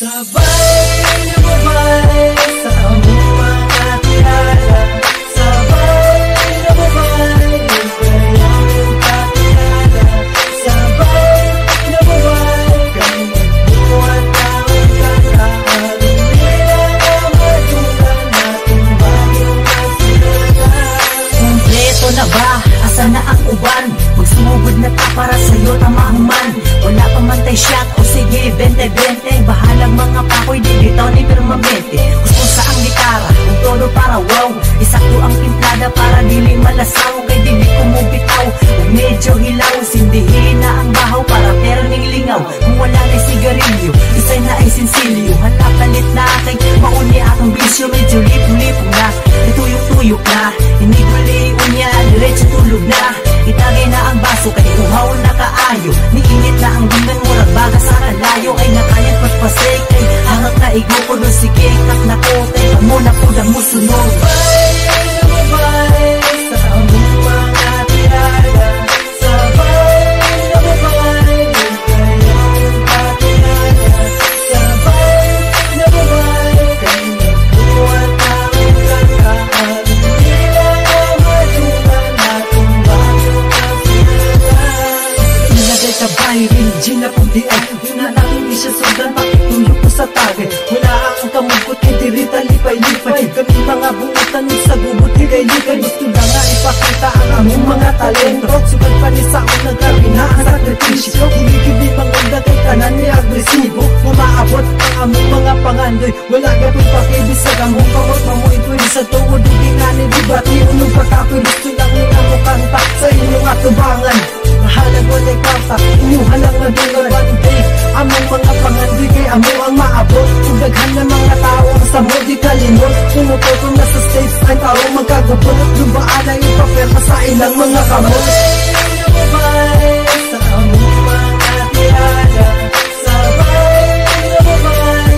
Sabay na babay sa among mga kilala. Sabay na babay kayong kakilala. Sabay na babay kayong magbuhat taong kakaharin. Bilang ang madulan natin bagong kasilatan. Kompleto na ba? Asa na ang uban? Magsumugod na ta para sa'yo tamahuman. Wala pa man tay shot o sige 20-20. Bahalang mga pakoy di bitaw ni permanente. Gusto sa ang gitara, ang todo para wow. Isakto ang timplada para dili malasaw. Kay dili ko mo bitaw, ug medyo hilaw. Sindihin na ang bahaw para perning lingaw. Kung wala na sigarilyo, isay na ay sinsilyo. Hala kalit na kay mauni akong bisyo. Medyo lip-lip na, ituyok-tuyok na. Iniguli unya, diretso tulog na. Itagay na ang baso kay uhaw na kaayo. Niinit na ang gungan murag baga sa kalayo. Ay nakayang pagpasay kay hangat na igo ko doon. Sige kak na ko kay amo na po na musunod. Sabay na babay sa among mga kilala. Sabay na babay kayong kakilala. Sabay na babay kayong magbuhat taong kakaharin. Bilang ang madulan natin bagong kasilatan. Nilagay sa bahirin, Gina kundi ay una natin di siya sundan, pakituyok ko sa tagay. Wala ang kamugkot, hindi rita lipay-lipay. Kami mga bungutan sa gubot, ligay-ligay. Gusto lang nga ipakita ang among mga talento. Sugat pa ni sa unang grabe na ang sakripisyo. Higigibig ang onda kay kanan ni agresibo. Na maabot ang among mga pangandoy. Wala gabing pakibisag among kamot. Mamuin pwede sa tuod, hindi nga ni dibati. Unong pagkapoy, gusto lang ni among kanta sa inyong atubangan. Mahalag walay kwarta, inyuhan lang na dungan. One day, among mga pangandoy kay amo ang maabot. Kung daghan na mga tao ang sa mo di kalimot. Pumupoto na sa stage ay tao magkagupot. Lubaan na yung paperma sa ilang mga kamot. Sabay na babay sa among mga kilala. Sabay na babay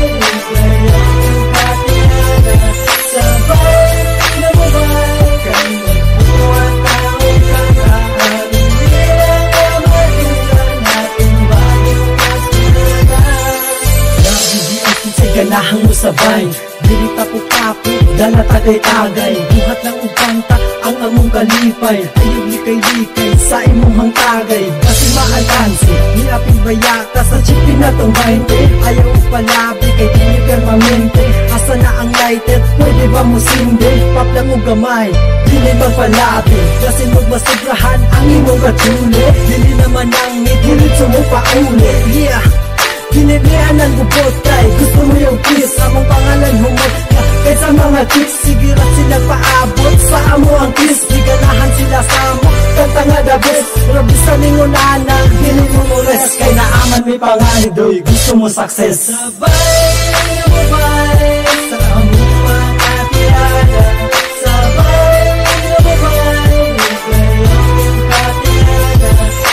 kayong kakilala. Sabay na babay kayong magbuhat taong kakaharin. Bilang ang madulan natin bagong kasilatan. Nabibiyang kinsay ganahang mo sabay. Dili tapo-tapo, dala tagay-tagay. Buhat lang ang kanta, ang among kalipay. Ayog likay-likay sa imong hangtagay. Kasi maalkansi, niaping bayaka sa chipin na tong 20. Ayaw palabi kay dili permanente. Asa na ang lighted, pwede ba mo sindi? Pap lang o gamay, dili magpalabi. Kasi magmasobrahan ang imong katsuli. Dili naman ang ngit-dilit mo pauli. Yeah! Giniglian ang gubot kay gusto mo yung kiss. Among pangalan humot na kaysa mga kiss. Sige rat sila paabot sa amo ang kiss. Iganahan sila sa amo, kanta nga the best. Pero bisa ningunana, dili mo mo rest. Kay naaman may pangandoy, gusto mo success. Sabay na babay sa among mga kilala. Sabay na babay kayong kakilala.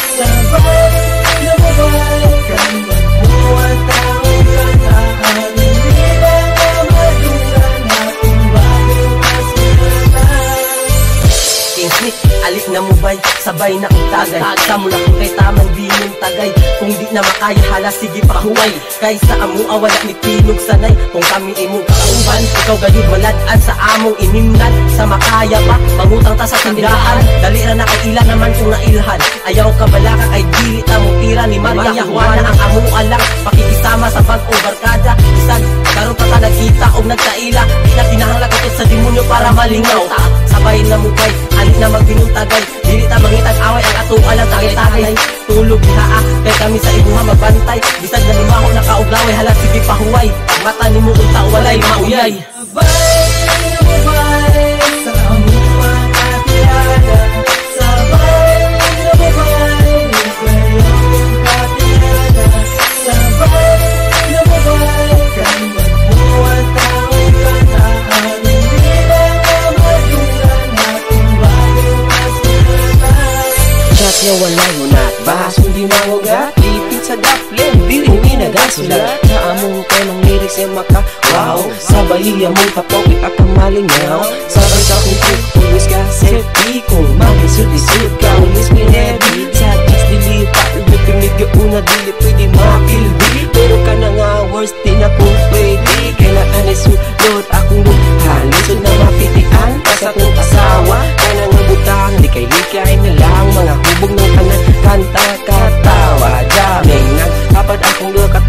Sabay na babay kayong magbuhat taong kakaharin. Bilang ang madulan natin bagong kasilatan. King Smith, alik na mo bay, sabay na ang tagay. Sa mula kung kay tamang di mong tagay. Kung di na makaya hala sige pahuway. Kaysa amo awala ni tinog sanay. Kung kami imo kauban, ikaw gayud maladaan sa among inimnan. Sa makaya pa, mangutang ta sa tindahan. Dalira na kay ila naman kung nailhan. Ayaw ka balaka kay dili ta mo tira ni Maria Juana ang among alang. Pakikisama sa pag-overkada. Isag, karon pa ta nagkita o nagkaila. Di na kinahanglan sa demonyo para malingaw. Sabay na mo bay, alik na magbinuntagay. Dili ta mangitag away ang ato alang tagay-tagay. Tulog dihaa, kay kami sa ibuha magbantay. Bisag na limaho na kauglaway, hala sige pahuway. Mata ni mo unta walay mauyay. Sabay na babay sa among mga kilala. Sabay na babay kayong kakilala. Sabay na babay kayong magbuhat taong kakaharin. Bilang ang madulan natin bagong kasilatan. Chat nga wala hunat, bahas kung di mangugat. Lipid sa daplin, dili hindi nagasulat. Sa among kanong lyrics ay maka-wow. Sa bahiya mong kapoki at pamalingaw. Sabay sa kumpuk, always ka safety. Kung makisud-isud ka, always me heavy. Sa text dili pa, ibig pinigyo una dili pwede makilbi. Pero ka na nga worst, di na ko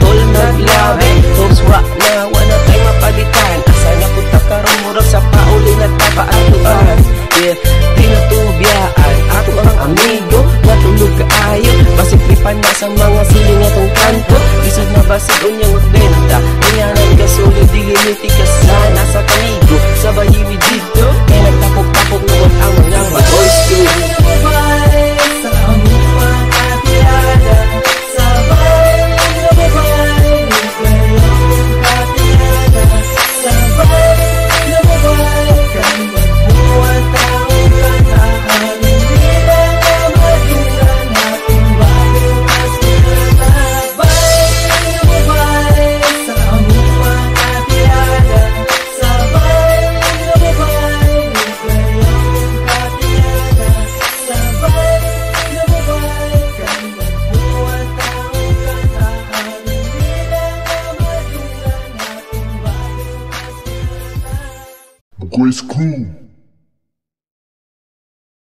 tol naglabi. Hopes wa na wala tay mapalitan. Asa na punta karon murag sa pauli na tapaatuan. Yeah, tinutubiyaan ato ang amigo. Natulog kaayo, basig pripan na sa mga siling atong kanto. Bisag na basig unyang magbenta. Iyanan ka sulo, dilimiti ka sana sa kanigo. Sa bahiwi dito, kaya nagtapok-tapok naman ang mga boys ko. Lumubay sa among mga tirada. Sabay lumubay, kayong katirada. Sabay lumubay, kami magbuhat taong kanta. Hindi lang ang madulan natin bago masinata. Sabay lumubay sa among mga tirada. Sabay lumubay, kayong katirada. Sabay lumubay, kami magbuhat taong kanta. Hindi lang ang madulan natin bago masinata. Grace Crew.